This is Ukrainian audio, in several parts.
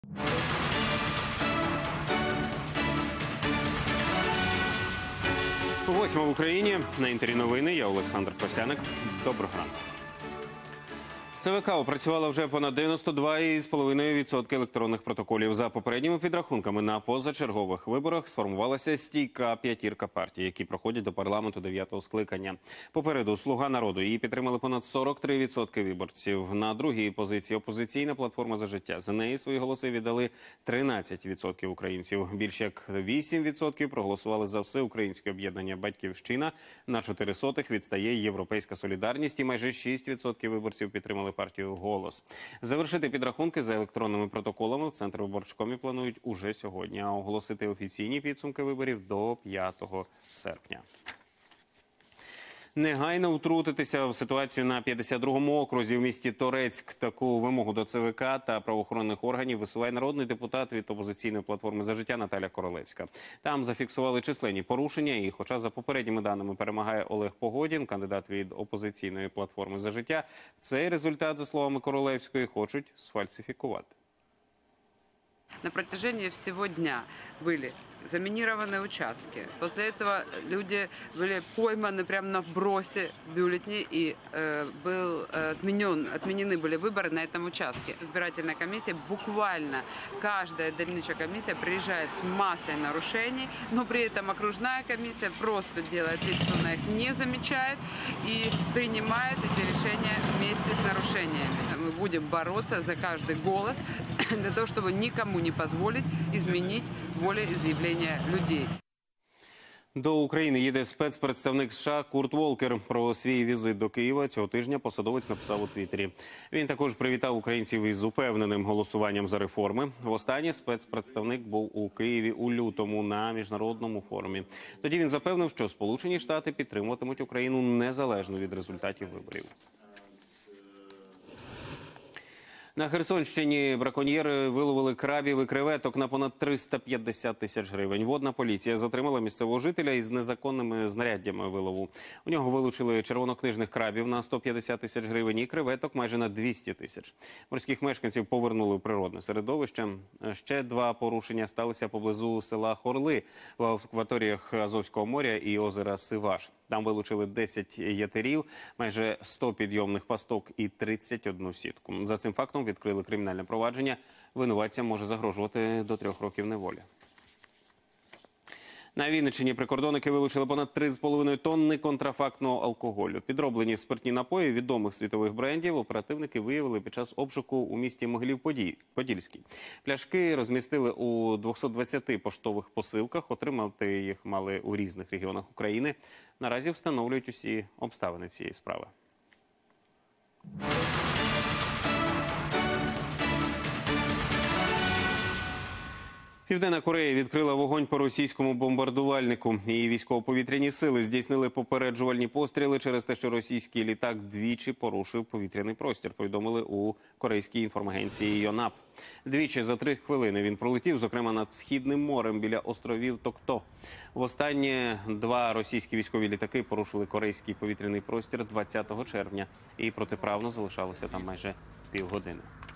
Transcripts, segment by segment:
Восьма в Україні. На інтері новини. Я Олександр Костяник. Доброго ранку. ЦВК опрацювала вже понад 92,5% електронних протоколів. За попередніми підрахунками, на позачергових виборах сформувалася стійка п'ятірка партій, які проходять до парламенту 9-го скликання. Попереду «Слуга народу». Її підтримали понад 43% виборців. На другій позиції опозиційна платформа «За життя». За неї свої голоси віддали 13% українців. Більш як 8% проголосували за всеукраїнське об'єднання «Батьківщина». На 0,04 відстає «Європейська солідарність» і майже 6% виборців підтримали партію «Голос». Завершити підрахунки за електронними протоколами в Центрвиборчкомі планують уже сьогодні, а оголосити офіційні підсумки виборів до 5 серпня. Негайно втрутитися в ситуацію на 52-му окрузі в місті Торецьк. Таку вимогу до ЦВК та правоохоронних органів висуває народний депутат від опозиційної платформи «За життя» Наталя Королевська. Там зафіксували численні порушення і, хоча за попередніми даними перемагає Олег Погодін, кандидат від опозиційної платформи «За життя», цей результат, за словами Королевської, хочуть сфальсифікувати. На протяжении всего дня были заминированы участки. После этого люди были пойманы прямо на вбросе бюллетней, и отменены были выборы на этом участке. Избирательная комиссия, буквально каждая дільнична комиссия приезжает с массой нарушений, но при этом окружная комиссия просто делает вид, что она их не замечает и принимает эти решения вместе с нарушениями. Мы будем бороться за каждый голос для того, чтобы никому не позволить изменить волеизъявления людей. До України їде спецпредставник США Курт Волкер. Про свій візит до Києва цього тижня посадовець написав у Твіттері. Він також привітав українців із упевненим голосуванням за реформи. Востаннє спецпредставник був у Києві у лютому на міжнародному форумі. Тоді він запевнив, що Сполучені Штати підтримуватимуть Україну незалежно від результатів виборів. На Херсонщині браконьєри виловили крабів і креветок на понад 350 тисяч гривень. Водна поліція затримала місцевого жителя із незаконними знаряддями вилову. У нього вилучили червонокнижних крабів на 150 тисяч гривень і креветок майже на 200 тисяч. Морських мешканців повернули в природне середовище. Ще два порушення сталися поблизу села Хорли в акваторіях Азовського моря і озера Сиваш. Там вилучили 10 ятерів, майже 100 підйомних пасток і 31 сітку. За цим фактом відкрили кримінальне провадження. Винуватцям може загрожувати до 3 років неволі. На Вінниччині прикордонники вилучили понад 3,5 тонни контрафактного алкоголю. Підроблені спиртні напої відомих світових брендів оперативники виявили під час обшуку у місті Могилів-Подільський. Пляшки розмістили у 220 поштових посилках. Отримати їх мали у різних регіонах України. Наразі встановлюють усі обставини цієї справи. Південна Корея відкрила вогонь по російському бомбардувальнику. Її військово-повітряні сили здійснили попереджувальні постріли через те, що російський літак двічі порушив повітряний простір, повідомили у корейській інформагенції Йонап. Двічі за 3 хвилини він пролетів, зокрема над Східним морем біля островів Токто. Востаннє 2 російські військові літаки порушили корейський повітряний простір 20 червня і протиправно залишалося там майже півгодини.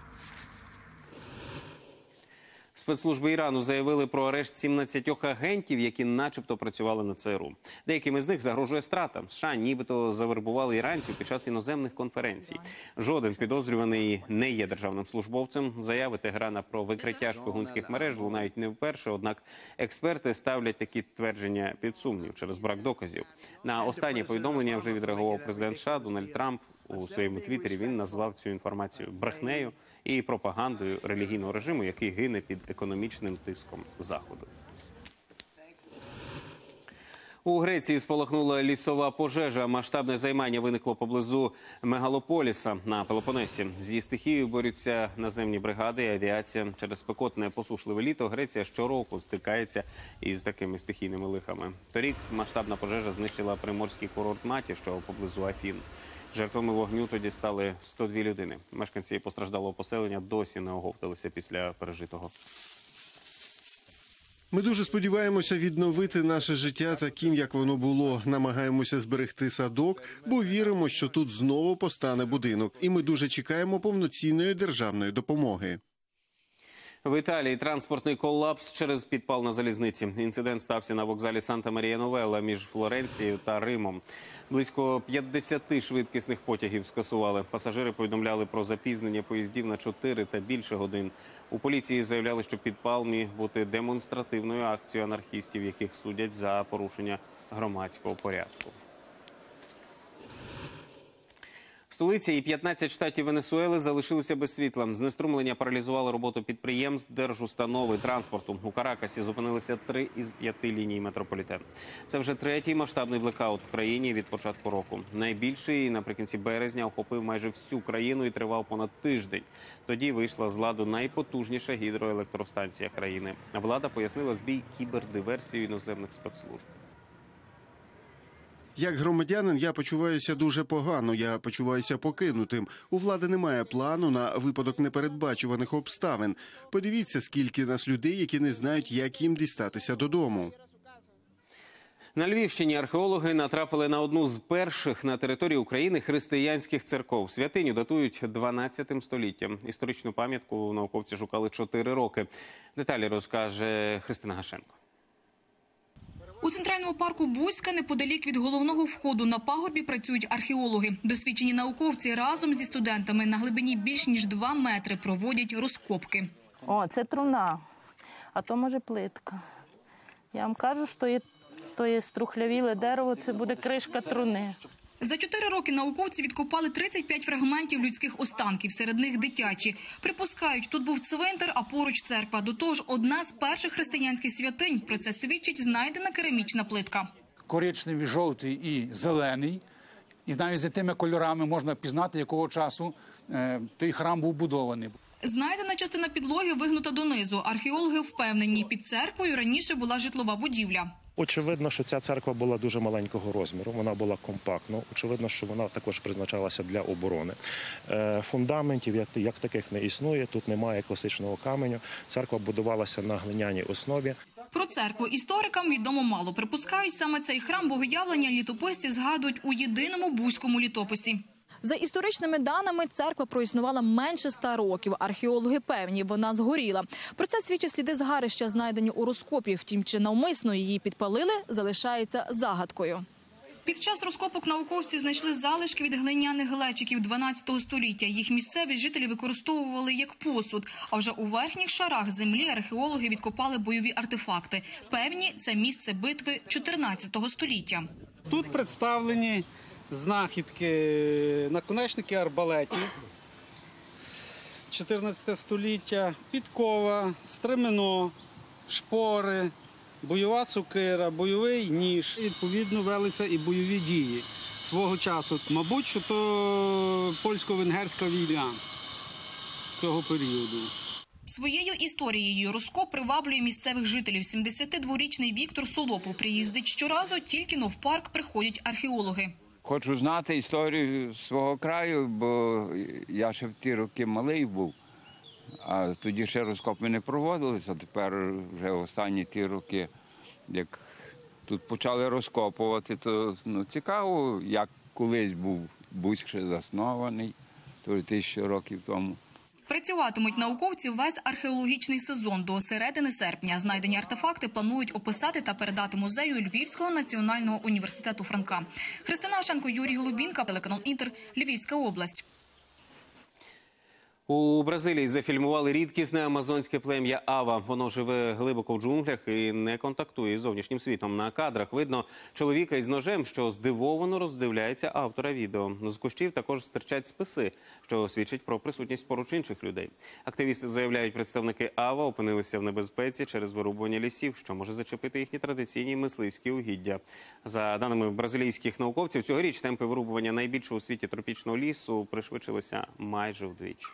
Спецслужби Ірану заявили про арешт 17 агентів, які начебто працювали на ЦРУ. Деяким із них загрожує страта. США нібито завербували іранців під час іноземних конференцій. Жоден підозрюваний не є державним службовцем. Заяви Тегерана про викриття шпигунських мереж лунають не вперше, однак експерти ставлять такі твердження під сумнів через брак доказів. На останнє повідомлення вже відреагував президент США Дональд Трамп. У своєму твіттері він назвав цю інформацію брехнею і пропагандою релігійного режиму, який гине під економічним тиском Заходу. У Греції спалахнула лісова пожежа. Масштабне займання виникло поблизу мегалополіса на Пелопонесі. Зі стихією борються наземні бригади і авіація. Через спекотне посушливе літо Греція щороку стикається із такими стихійними лихами. Торік масштабна пожежа знищила приморський курорт Маті, що поблизу Афін. Жертвами вогню тоді стали 102 людини. Мешканці постраждалого поселення досі не оговталися після пережитого. Ми дуже сподіваємося відновити наше життя таким, як воно було. Намагаємося зберегти садок, бо віримо, що тут знову постане будинок. І ми дуже чекаємо повноцінної державної допомоги. В Італії транспортний колапс через підпал на залізниці. Інцидент стався на вокзалі Санта-Марія-Новелла між Флоренцією та Римом. Близько 50 швидкісних потягів скасували. Пасажири повідомляли про запізнення поїздів на 4 та більше годин. У поліції заявляли, що підпал міг бути демонстративною акцією анархістів, яких судять за порушення громадського порядку. Столиця і 15 штатів Венесуели залишилися без світла. Знеструмлення паралізувало роботу підприємств, держустанови, транспорту. У Каракасі зупинилися 3 із 5 ліній метрополітену. Це вже третій масштабний блекаут в країні від початку року. Найбільший наприкінці березня охопив майже всю країну і тривав понад тиждень. Тоді вийшла з ладу найпотужніша гідроелектростанція країни. Влада пояснила збій кібердиверсією іноземних спецслужб. Як громадянин я почуваюся дуже погано, я почуваюся покинутим. У влади немає плану на випадок непередбачуваних обставин. Подивіться, скільки нас людей, які не знають, як їм дістатися додому. На Львівщині археологи натрапили на одну з перших на території України християнських церков. Святиню датують 12 століттям. Історичну пам'ятку науковці шукали 4 роки. Деталі розкаже Христина Гашенко. У центральному парку Бузька, неподалік від головного входу на пагорбі, працюють археологи. Досвідчені науковці разом зі студентами на глибині більш ніж 2 метри проводять розкопки. О, це труна, а то, може, плитка. Я вам кажу, що то є струхлявіле дерево, це буде кришка труни. За 4 роки науковці відкопали 35 фрагментів людських останків, серед них дитячі. Припускають, тут був цвинтар, а поруч церква. До того ж, одна з перших християнських святинь. Про це свідчить знайдена керамічна плитка. Коричневий, жовтий і зелений. І навіть за тими кольорами можна пізнати, якого часу той храм був будований. Знайдена частина підлоги вигнута донизу. Археологи впевнені, під церквою раніше була житлова будівля. Очевидно, що ця церква була дуже маленького розміру, вона була компактна. Очевидно, що вона також призначалася для оборони. Фундаментів як таких не існує, тут немає класичного каменю. Церква будувалася на глиняній основі. Про церкву історикам відомо мало. Припускають, саме цей храм богоявлення літописці згадують у єдиному бузькому літописі. За історичними даними, церква проіснувала менше 100 років. Археологи певні, вона згоріла. Про це свідчать сліди згарища, знайдені у розкопі. Втім, чи навмисно її підпалили, залишається загадкою. Під час розкопок науковці знайшли залишки від глиняних глечиків 12 століття. Їх місцеві жителі використовували як посуд. А вже у верхніх шарах землі археологи відкопали бойові артефакти. Певні, це місце битви 14 століття. Тут представлені знахідки, наконечники арбалетів 14 століття, підкова, стремено, шпори, бойова сокира, бойовий ніж. Відповідно, велися і бойові дії свого часу. Мабуть, що то польсько-венгерська війна цього періоду. Своєю історією розкоп приваблює місцевих жителів. 72-річний Віктор Солопов приїздить щоразу, тільки-но в парк приходять археологи. Хочу знати історію свого краю, бо я ще в ті роки малий був, а тоді ще розкопи не проводилися, а тепер вже останні ті роки, як тут почали розкопувати, то цікаво, як колись був Бузьк ще заснований, то 1000 років тому. Працюватимуть науковці весь археологічний сезон. До середини серпня знайдені артефакти планують описати та передати музею Львівського національного університету Франка. Христина Гашенко, Юрій Голубінка, телеканал Інтер, Львівська область. У Бразилії зафільмували рідкісне амазонське плем'я Ава. Воно живе глибоко в джунглях і не контактує з зовнішнім світом. На кадрах видно чоловіка із ножем, що здивовано роздивляється автора відео. З кущів також стирчать списи, що свідчить про присутність поруч інших людей. Активісти заявляють, представники Ава опинилися в небезпеці через вирубування лісів, що може зачепити їхні традиційні мисливські угіддя. За даними бразилійських науковців, цьогоріч темпи вирубування найбільшого у світі тропічного лісу пришвидшилися майже вдвічі.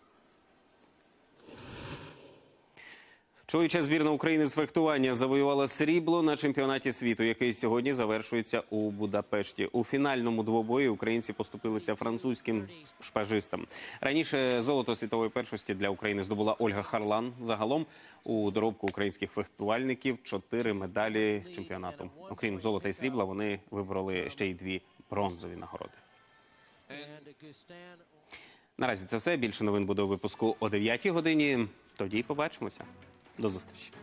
Чоловіча збірна України з фехтування завоювала срібло на чемпіонаті світу, який сьогодні завершується у Будапешті. У фінальному двобої українці поступилися французьким шпажистам. Раніше золото світової першості для України здобула Ольга Харлан. Загалом у доробку українських фехтувальників 4 медалі чемпіонату. Окрім золота і срібла, вони вибороли ще й 2 бронзові нагороди. Наразі це все. Більше новин буде у випуску о 9 годині. Тоді й побачимося. До зустрічі.